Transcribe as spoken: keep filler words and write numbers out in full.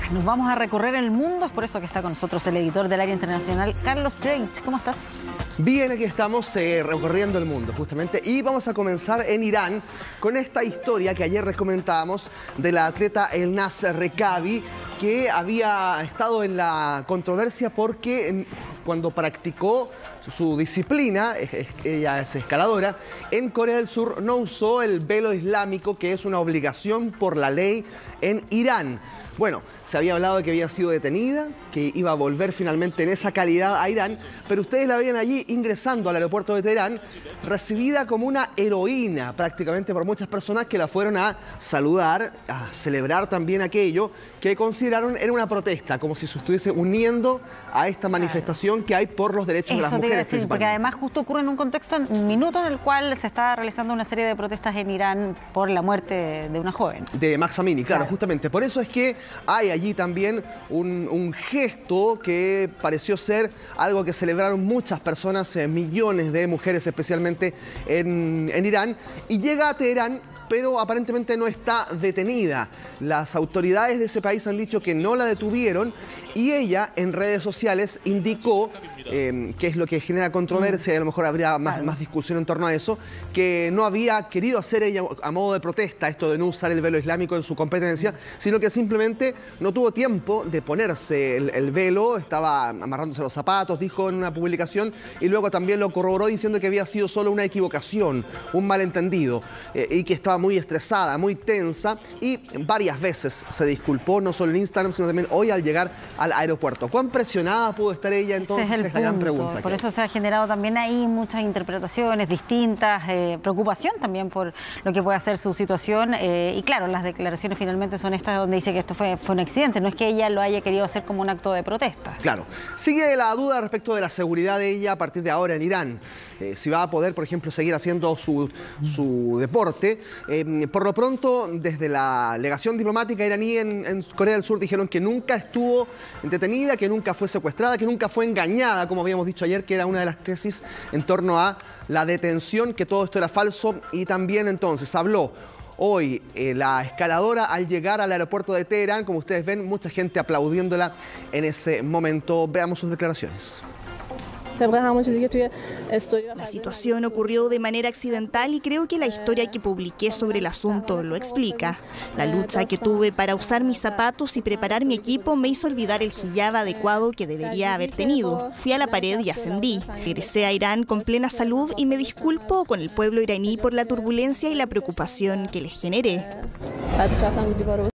Nos vamos a recorrer el mundo, es por eso que está con nosotros el editor del área internacional, Carlos Drake. ¿Cómo estás? Bien, aquí estamos eh, recorriendo el mundo justamente y vamos a comenzar en Irán con esta historia que ayer les comentábamos de la atleta Elnaz Rekabi, que había estado en la controversia porque cuando practicó su disciplina, ella es escaladora, en Corea del Sur no usó el velo islámico, que es una obligación por la ley en Irán. Bueno, se había hablado de que había sido detenida, que iba a volver finalmente en esa calidad a Irán, pero ustedes la veían allí ingresando al aeropuerto de Teherán, recibida como una heroína prácticamente por muchas personas que la fueron a saludar, a celebrar también aquello que consideraron era una protesta, como si se estuviese uniendo a esta manifestación que hay por los derechos de las mujeres. Eso te iba a decir, porque además justo ocurre en un contexto, un minuto en el cual se está realizando una serie de protestas en Irán por la muerte de una joven. De Mahsa Amini, claro, claro, justamente. Por eso es que hay allí también un, un gesto que pareció ser algo que celebraron muchas personas, eh, millones de mujeres especialmente en, en Irán, y llega a Teherán, pero aparentemente no está detenida. Las autoridades de ese país han dicho que no la detuvieron y ella en redes sociales indicó, eh, que es lo que genera controversia y a lo mejor habría más, más discusión en torno a eso, que no había querido hacer ella a modo de protesta esto de no usar el velo islámico en su competencia, sino que simplemente no tuvo tiempo de ponerse el, el velo, estaba amarrándose los zapatos, dijo en una publicación, y luego también lo corroboró diciendo que había sido solo una equivocación, un malentendido, eh, y que estaba muy estresada, muy tensa, y varias veces se disculpó, no solo en Instagram, sino también hoy al llegar al aeropuerto. ¿Cuán presionada pudo estar ella entonces? Ese es el es la gran pregunta. Por eso se ha generado también ahí muchas interpretaciones distintas, eh, preocupación también por lo que puede hacer su situación, eh, y claro, las declaraciones finalmente son estas donde dice que esto fue, fue un accidente, no es que ella lo haya querido hacer como un acto de protesta. Claro. Sigue la duda respecto de la seguridad de ella a partir de ahora en Irán. Eh, si va a poder, por ejemplo, seguir haciendo su, su deporte. Eh, por lo pronto, desde la legación diplomática iraní en, en Corea del Sur dijeron que nunca estuvo detenida, que nunca fue secuestrada, que nunca fue engañada, como habíamos dicho ayer, que era una de las tesis en torno a la detención, que todo esto era falso. Y también entonces habló hoy eh, la escaladora al llegar al aeropuerto de Teherán. Como ustedes ven, mucha gente aplaudiéndola en ese momento. Veamos sus declaraciones. La situación ocurrió de manera accidental y creo que la historia que publiqué sobre el asunto lo explica. La lucha que tuve para usar mis zapatos y preparar mi equipo me hizo olvidar el hijab adecuado que debería haber tenido. Fui a la pared y ascendí. Regresé a Irán con plena salud y me disculpo con el pueblo iraní por la turbulencia y la preocupación que les generé.